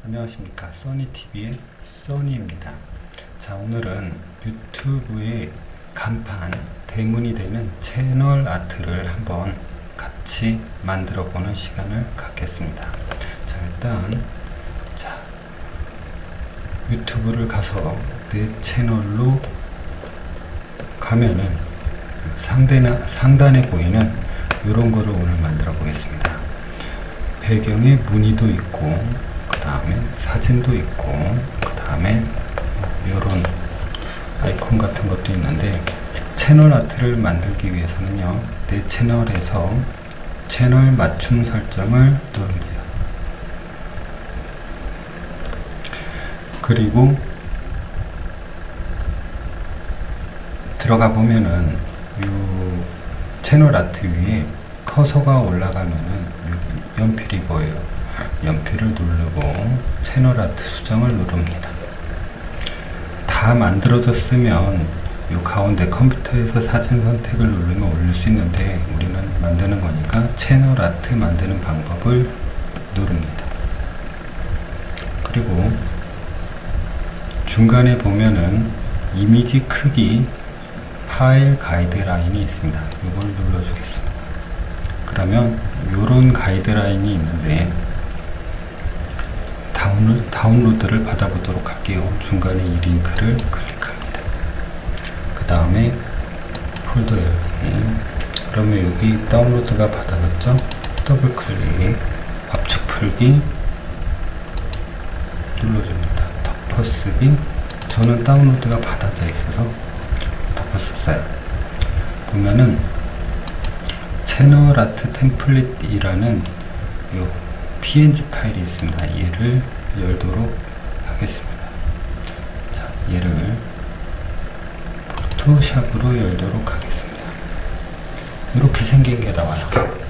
안녕하십니까, 써니TV의 써니입니다. 자, 오늘은 유튜브의 간판, 대문이 되는 채널 아트를 한번 같이 만들어 보는 시간을 갖겠습니다. 자, 일단 유튜브를 가서 내 채널로 가면은 상단에 보이는 이런 거를 오늘 만들어 보겠습니다. 배경에 무늬도 있고, 그 다음에 사진도 있고, 그 다음에 이런 아이콘 같은 것도 있는데, 채널 아트를 만들기 위해서는요, 내 채널에서 채널 맞춤 설정을 누릅니다. 그리고 들어가 보면은 이 채널 아트 위에 커서가 올라가면은 여기 연필이 보여요. 연필을 누르고 채널 아트 수정을 누릅니다. 다 만들어졌으면 이 가운데 컴퓨터에서 사진 선택을 누르면 올릴 수 있는데, 우리는 만드는 거니까 채널 아트 만드는 방법을 누릅니다. 그리고 중간에 보면은 이미지 크기 파일 가이드라인이 있습니다. 이걸 눌러주겠습니다. 그러면 이런 가이드라인이 있는데 다운로드를 받아보도록 할게요. 중간에 이 링크를 클릭합니다. 그 다음에 폴더 열기. 그러면 여기 다운로드가 받아졌죠? 더블 클릭, 압축 풀기 눌러줍니다. 덮어쓰기. 저는 다운로드가 받아져 있어서 덮었었어요. 보면은 채널 아트 템플릿이라는 요 png 파일이 있습니다. 얘를 열도록 하겠습니다. 자, 얘를 포토샵으로 열도록 하겠습니다. 이렇게 생긴 게 나와요.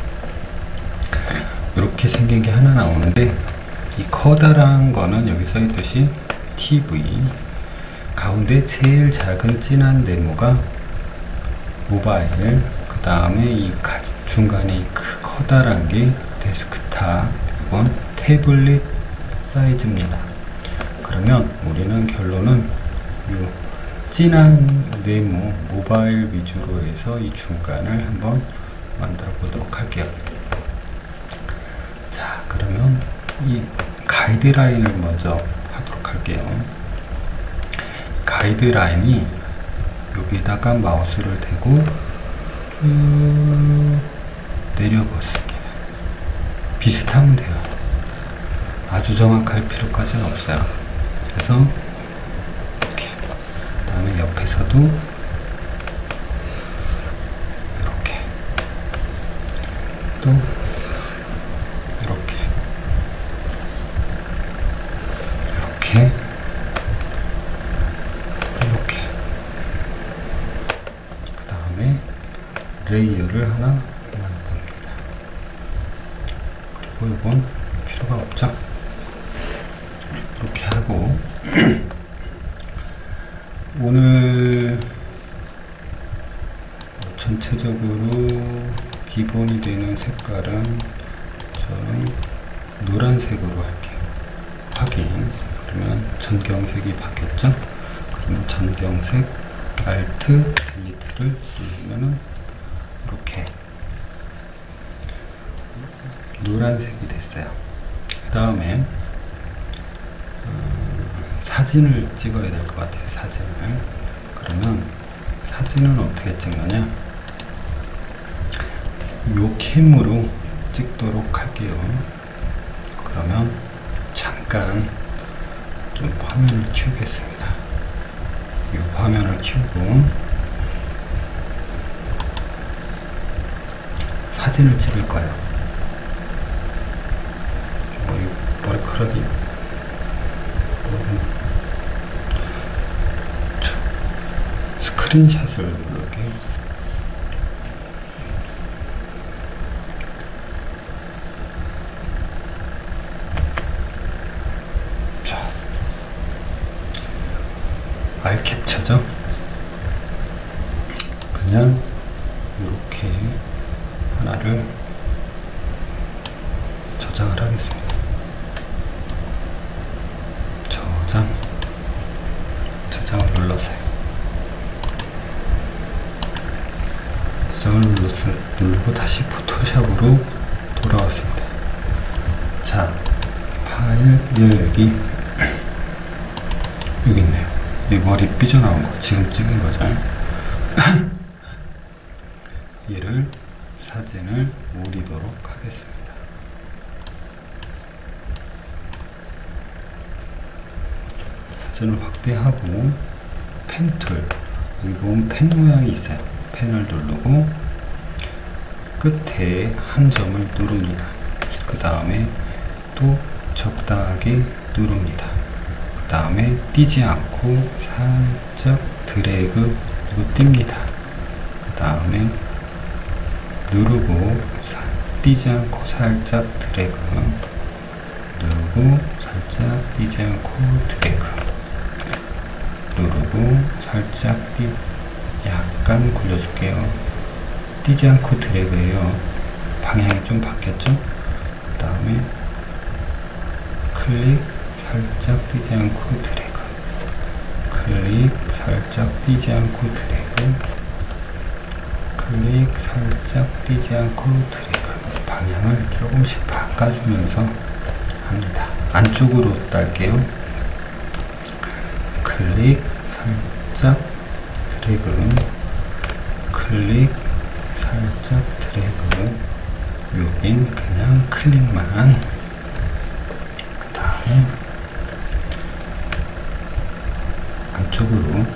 이렇게 생긴 게 하나 나오는데, 이 커다란 거는 여기 써 있듯이 TV, 가운데 제일 작은 진한 네모가 모바일, 그 다음에 이 중간에 이 커다란 게 데스크탑, 이건 태블릿 사이즈입니다. 그러면 우리는 결론은 이 진한 네모 모바일 위주로 해서 이 중간을 한번 만들어 보도록 할게요. 자, 그러면 이 가이드라인을 먼저 하도록 할게요. 가이드라인이 여기다가 마우스를 대고 쭉 내려보습니다. 비슷하면 돼요. 아주 정확할 필요까지는 없어요. 그래서 이렇게, 그 다음에 옆에서도 이렇게, 또 이렇게, 이렇게, 이렇게, 그 다음에 레이어를 하나 만듭니다. 그리고 이건 필요가 없죠. 이렇게 하고 오늘 전체적으로 기본이 되는 색깔은 저는 노란색으로 할게요. 확인. 그러면 전경색이 바뀌었죠? 그러면 전경색 Alt 딜리트를 누르면은 이렇게 노란색이 됐어요. 그 다음에 사진을 찍어야 될 것 같아요. 사진을. 그러면 사진은 어떻게 찍느냐, 요 캠으로 찍도록 할게요. 그러면 잠깐 좀 화면을 키우겠습니다. 이 화면을 키우고 사진을 찍을 거예요. 머리카락이 스크린샷을 이렇게 자, 알 캡처죠. 그냥 이렇게 하나를 저장을 하겠습니다. 저장을 누르고 다시 포토샵으로 돌아왔습니다. 자, 파일 여기 있네요. 이 머리 삐져나온 거 지금 찍은 거죠. 얘를 사진을 올리도록 하겠습니다. 사진을 확대하고 펜 툴, 여기 보면 펜 모양이 있어요. 펜을 누르고 끝에 한 점을 누릅니다. 그 다음에 또 적당하게 누릅니다. 그 다음에 띄지 않고 살짝 드래그 그리고 띱니다. 그 다음에 누르고 띄지 않고 살짝 드래그 누르고 살짝 띄지 않고 드래그 누르고 살짝 약간 굴려줄게요. 띄지 않고 드래그예요. 방향이 좀 바뀌었죠? 그 다음에 클릭 살짝 띄지 않고 드래그 클릭 살짝 띄지 않고 드래그 클릭 살짝 띄지 않고 드래그 방향을 조금씩 바꿔주면서 합니다. 안쪽으로 딸게요. 클릭 살짝 드래그 클릭 살짝 드래그 여긴 그냥 클릭만 그 다음에 안쪽으로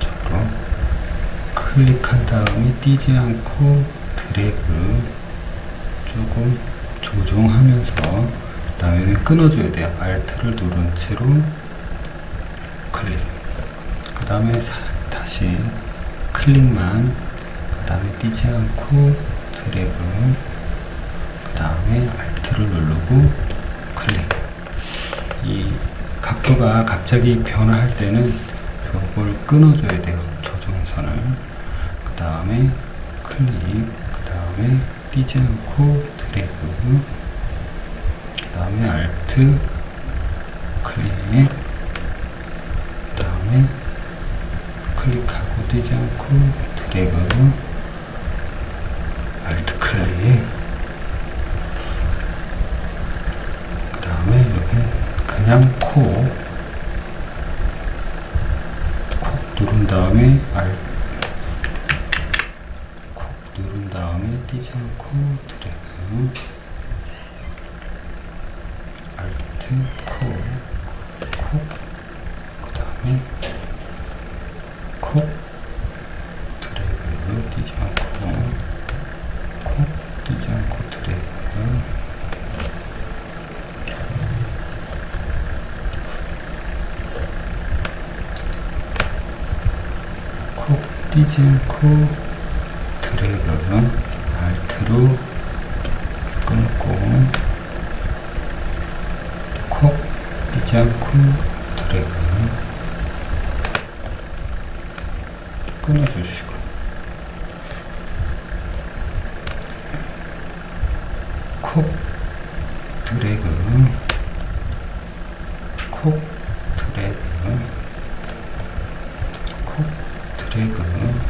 클릭한 다음에 띄지 않고 드래그 조금 조정하면서 그 다음에 끊어줘야 돼요. Alt를 누른 채로 클릭 그 다음에 다시 클릭만 그 다음에 띄지 않고 드래그 그 다음에 Alt를 누르고 클릭 이 각도가 갑자기 변화할 때는 이걸 끊어줘야 돼요. 조정선을 그 다음에 클릭 그 다음에 띄지 않고 드래그 그 다음에 Alt 클릭 그 다음에 클릭하고 띄지 않고 드래그 Alt 클릭 그 다음에 여기 그냥 콕 누른 다음에 콕 누른 다음에 띄지 않고 드래그 Alt 콕 그 다음에 콕 드래그 띄지 않고 콕 띄지 않고 드래그 콕 띄지 않고 드래그 Alt로 끊고 콕 띄지 않고 드래그 끊어주시고 콕 드래그 콕 드래그 콕 드래그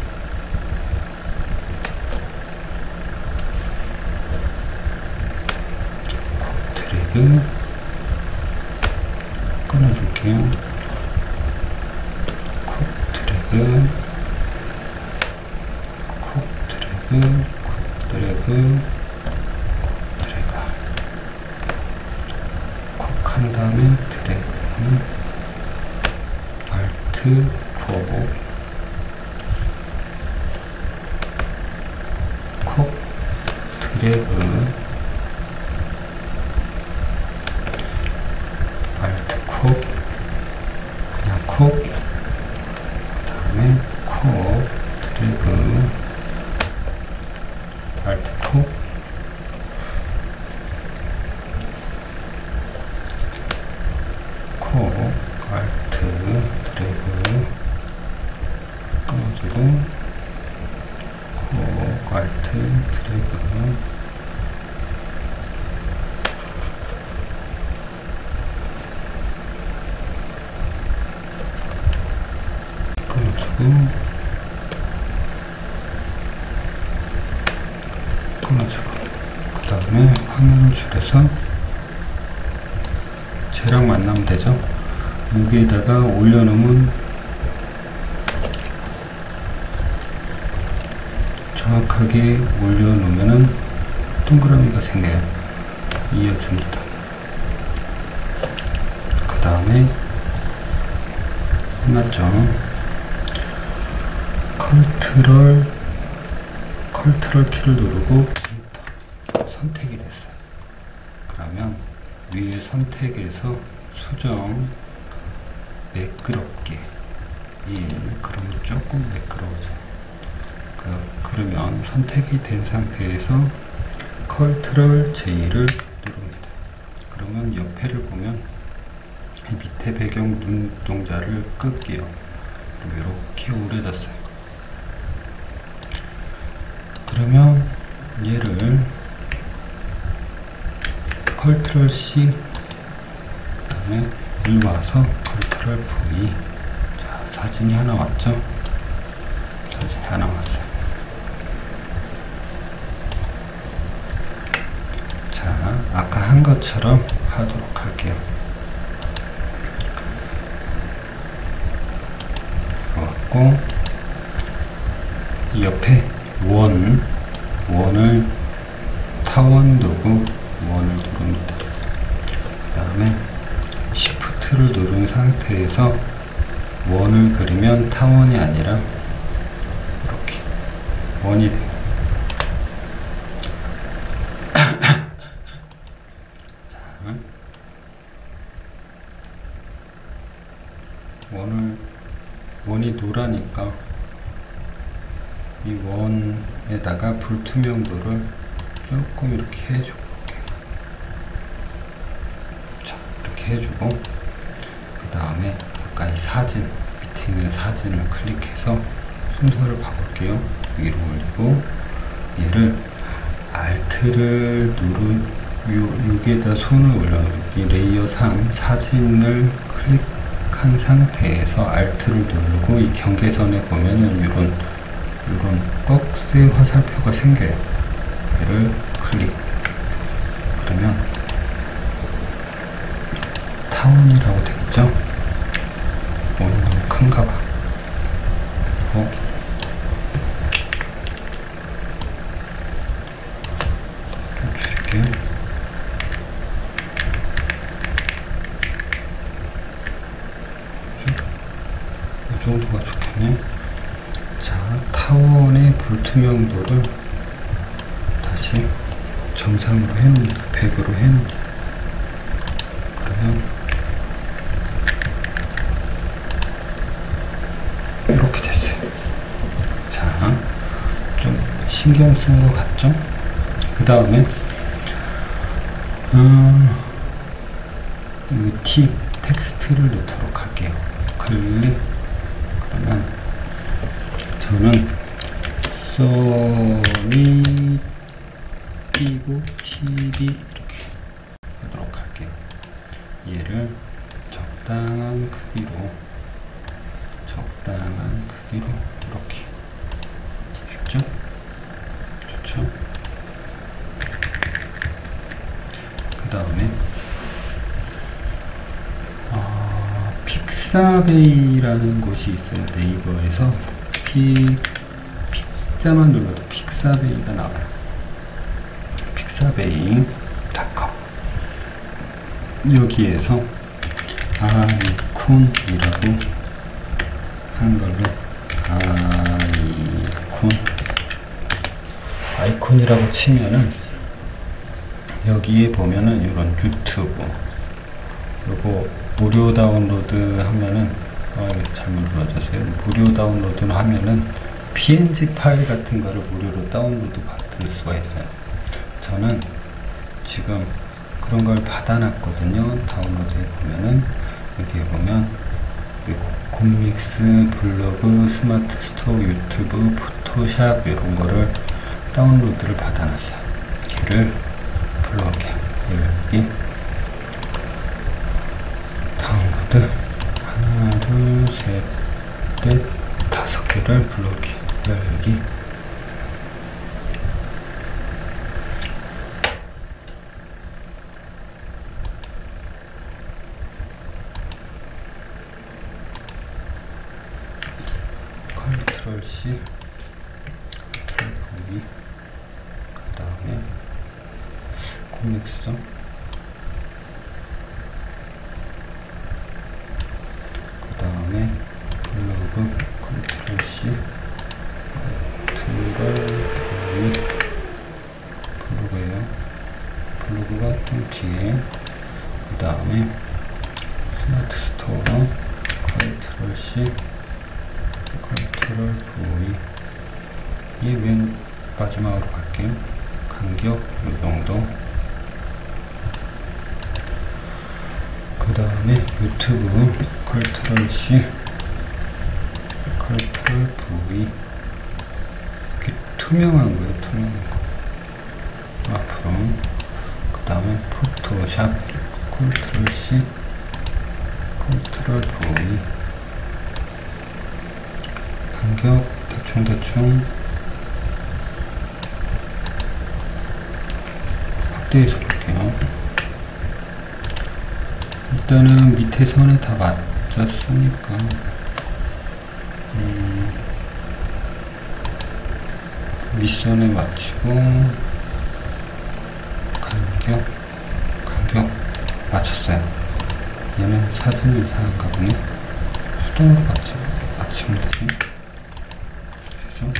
콕 드래그 끊어줄게요. 콕 드래그 콕 드래그 콕 드래그 콕 드래그 콕 한 다음에 드래그 Alt 콕 드래그 Alt 콕 그냥 콕 그 다음에 콕 드래그 Alt 콕 콕 Alt 드래그 끊어주고 콕 Alt 드래그 끊어주고 끊어주고, 그 다음에 화면을 줄여서 쟤랑 만나면 되죠. 여기에다가 올려놓으면 정확하게 올려놓으면은 동그라미가 생겨요. 이어줍니다. 그 다음에 끝났죠. 컨트롤 키를 누르고 선택이 됐어요. 그러면 위에 선택에서 수정 매끄럽게 1, 그러면 조금 매끄러워져요. 그러면 선택이 된 상태에서 컨트롤 J를 누릅니다. 그러면 옆에를 보면 밑에 배경 눈동자를 끌게요. 이렇게 오래졌어요. 그러면 얘를 컨트롤 C, 그 다음에 일 와서 컨트롤 V. 자, 사진이 하나 왔죠? 사진이 하나 왔어요. 자, 아까 한 것처럼 하도록 할게요. 왔고, 이 옆에 원을 타원 두고 원을 누릅니다. 그 다음에 Shift를 누른 상태에서 원을 그리면 타원이 아니라 이렇게 원이 돼요. 원이 노라니까 이 원에다가 불투명도를 조금 이렇게 해주고, 자, 이렇게 해주고, 그 다음에 아까 이 사진, 밑에 있는 사진을 클릭해서 순서를 바꿀게요. 위로 올리고, 얘를 Alt를 여기에다 손을 올려, 이 레이어 상 사진을 클릭한 상태에서 Alt를 누르고, 이 경계선에 보면은 이런 박스의 화살표가 생겨요. 얘를 클릭. 그러면 타원이라고 되겠죠? 원이 너무 큰가 봐. 좀 줄일게요. 이 정도가 좋겠네. 자, 타원의 불투명도를 다시 정상으로 해놓습니다. 100으로 해놓습니다. 그러면 이렇게 됐어요. 자, 좀 신경 쓴 것 같죠? 그 다음에 이 텍스트를 넣도록 할게요. 클릭. 그러면 저는 소니 띄고 TV 이렇게 하도록 할게요. 얘를 적당한 크기로 이렇게. 쉽죠? 좋죠? 그 다음에 픽사베이라는 곳이 있어요. 네이버에서 픽자만 눌러도 픽사베이가 나와요. 픽사베이.com. 여기에서 아이콘이라고 하는 걸로 아이콘이라고 치면은 여기에 보면은 이런 유튜브, 요거 무료 다운로드 하면은 잘못 눌러주세요. 무료 다운로드를 하면은 PNG 파일 같은 거를 무료로 다운로드 받을 수가 있어요. 저는 지금 그런 걸 받아놨거든요. 다운로드에 보면은 여기에 보면 콤믹스, 블로그, 스마트 스토어, 유튜브, 포토샵 이런 거를 다운로드를 받아놨어요. 걔를 불러올게요. 여기 다운로드 하나, 둘, 셋, 넷, 5개를 불러올게요. 열기. C V 그 다음에 코믹스 그 다음에 블로그 컨트롤 C 컨트롤 V 블로그에요. 블로그가 좀 뒤에 그 다음에 스마트 스토어 컨트롤 C 컨트롤 V 이 맨 마지막으로 갈게요. 간격 이 정도. 그 다음에 유튜브 컨트롤 C 컨트롤 V 이렇게 투명한 거예요. 투명한 거 앞으로. 그 다음에 포토샵 컨트롤 C 컨트롤 V 간격 대충 확대해서 볼게요. 일단은 밑에 선에 다 맞췄으니까 윗선에 맞추고 간격 맞췄어요. 얘는 사진이 이상한가 보네. 수동으로 맞추면 되지. 그래서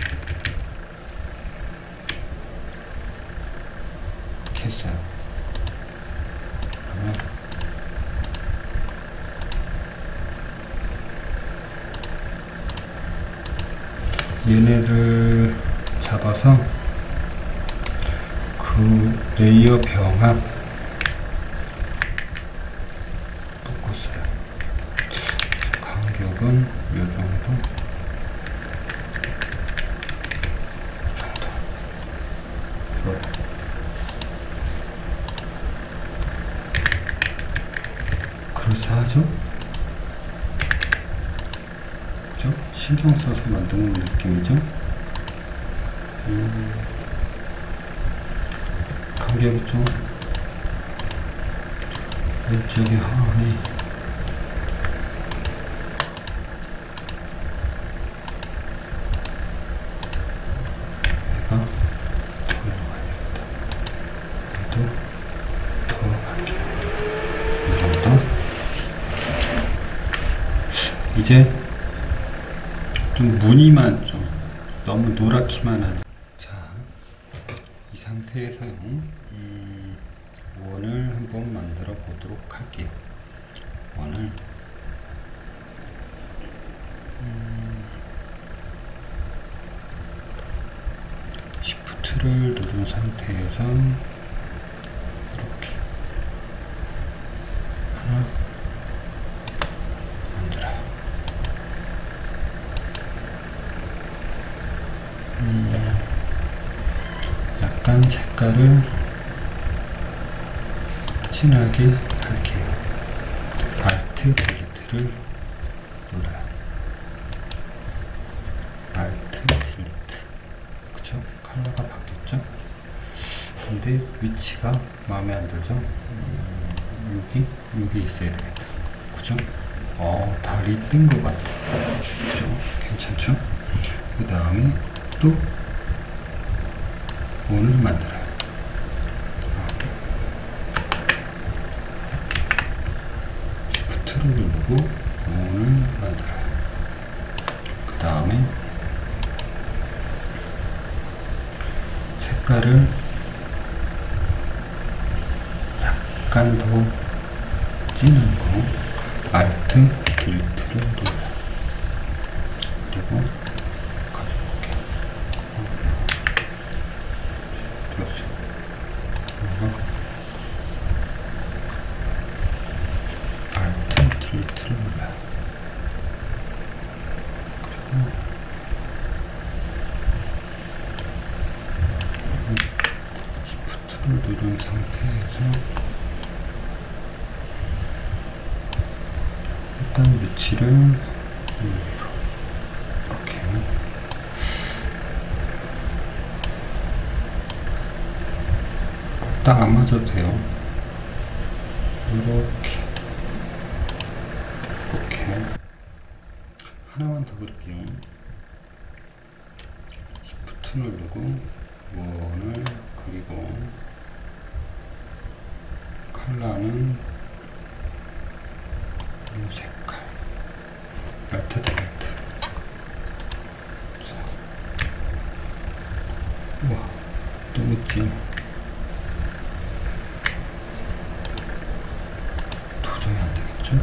이렇게 했어요. 그러면 얘네를 잡아서 그 레이어 병합 묶었어요. 간격은 요 정도. 그럴싸하죠? 그죠? 신경 써서 만드는 느낌이죠? 간격이 좀 왼쪽에 하니 얘가 더 올라가야 되겠다. 얘도 더 갈게요. 이 정도. 이제 좀 무늬만 좀 너무 노랗기만 하네. 자, 이 상태에서요 원을 한번 만들어 보도록 할게요. 원을 Shift를 누른 상태에서 이렇게 하나 만들어요. 약간 색깔을 진하게 할게요. Alt 딜리트를 눌러요. Alt 딜리트. 그쵸? 컬러가 바뀌었죠? 근데 위치가 마음에 안 들죠? 여기 있어야 되겠다. 그죠? 달이 뜬 것 같아. 그죠? 괜찮죠? 그 다음에 또 원을 만들어요. Shift를 누르고 원을 만들어요. 그 다음에 색깔을 약간 더 진한 거 Alt 딜리트를 눌러요. 그리고 가져볼게요. Alt 딜리트를 눌러요. 그리고 Shift를 누른 상태에서 일단 위치를 이렇게 딱 안 맞아도 돼요. 이렇게 하나만 더 그릴게요. Alt 누르고 원을 그리고 컬러는 이 색깔 Alt 딜리트. 우와 너무 진 도저히 안 되겠죠?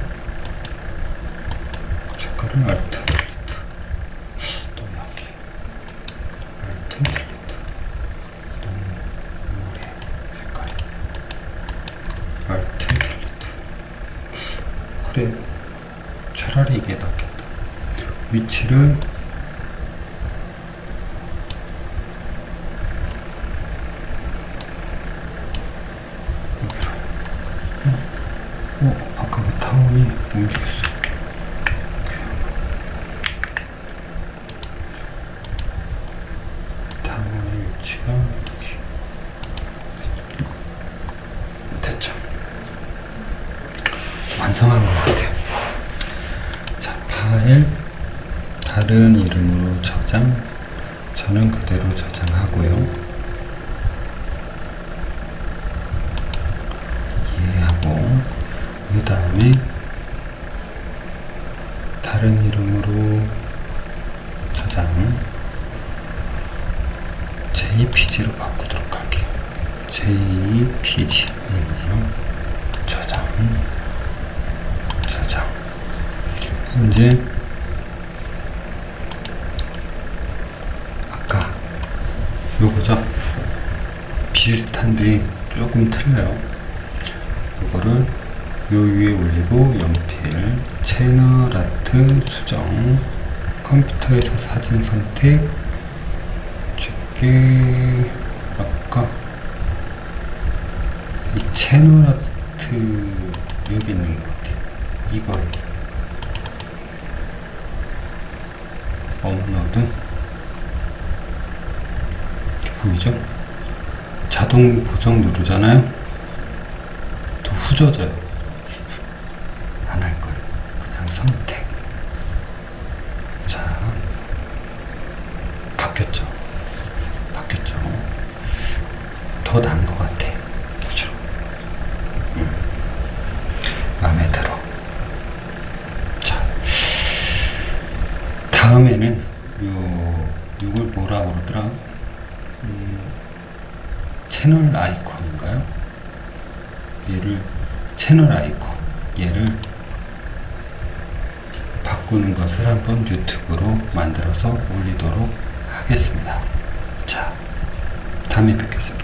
색깔은 Alt 딜리트. 또 여기 Alt 딜리트. 너무 우울해 색깔이. Alt 딜리트. 그래 차라리 이게 낫겠다. 위치를 아까 그 타원이 움직였어. 타원의 위치가 여기. 됐죠? 완성한 것 같아요. 자, 파일 다른 이름으로 저장. 저는 그대로 저장하고요. 그 다음에 다른 이름으로 저장 JPG로 바꾸도록 할게요. JPG 저장 이제 아까 요거죠. 비슷한데 조금 틀려요. 이거를 요 위에 올리고 연필, 채널 아트 수정, 컴퓨터에서 사진 선택, 집게. 아까 이 채널 아트 여기 있는 것 같아요. 이거 업로드 보이죠? 자동 보정 누르잖아요. 또 후져져요. 안 할 거예요. 그냥 선택. 자, 바뀌었죠? 더 나은 것 같아. 그죠? 마음에 들어. 자, 다음에는 요걸 뭐라 그러더라? 채널 아이콘인가요? 얘를 채널 아이콘 얘를 바꾸는 것을 한번 유튜브로 만들어서 올리도록 하겠습니다. 자, 다음에 뵙겠습니다.